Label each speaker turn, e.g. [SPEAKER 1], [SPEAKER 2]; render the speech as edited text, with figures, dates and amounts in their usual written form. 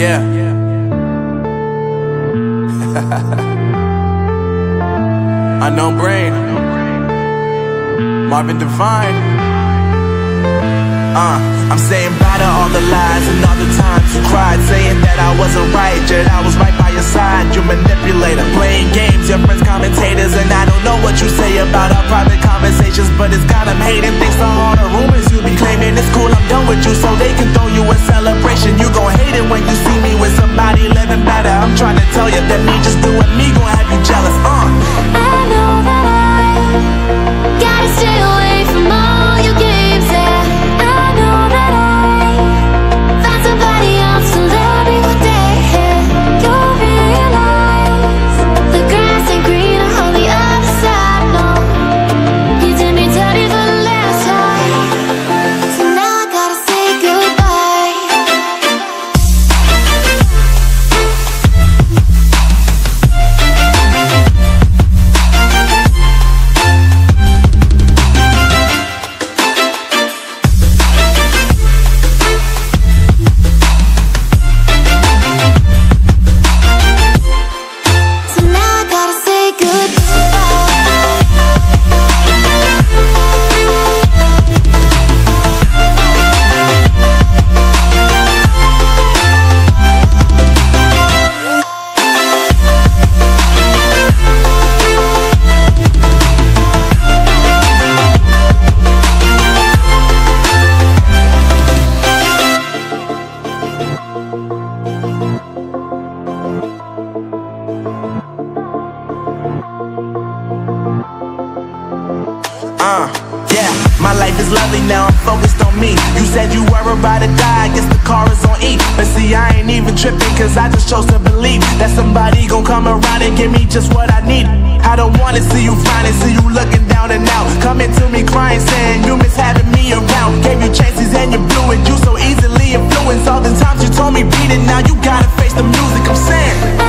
[SPEAKER 1] Yeah. Unknown Brain, Marvin Divine. I'm saying bye to all the lies and all the times you cried, saying that I wasn't right, yet I was right by your side. You manipulator, playing games, your friends commentators, and I don't know what you say about our private conversations, but it's got them hating. Thanks to all the rumors you be claiming. It's cool, I'm done with you, so they can throw you a celebration. You gon' hate it when you see me with somebody living better. I'm trying to tell you that me just doing me gon' have you jealous.
[SPEAKER 2] I know that I gotta stay away from all your games, yeah. I know that I find somebody else to love me one day, yeah. You'll realize the grass ain't greener on the other side, no. You did me dirty for the last time, so now I gotta say goodbye. So now I gotta say
[SPEAKER 1] Yeah, my life is lovely now, I'm focused on me. You said you were about to die, I guess the car is on E. But see, I ain't even tripping, cause I just chose to believe that somebody gon' come around and give me just what I need. I don't wanna see you finding, see you looking down and out, coming to me crying, saying you miss having me around. Gave you chances and you blew it, you so easily influenced. All the times you told me beat it, now you gotta face the music I'm saying.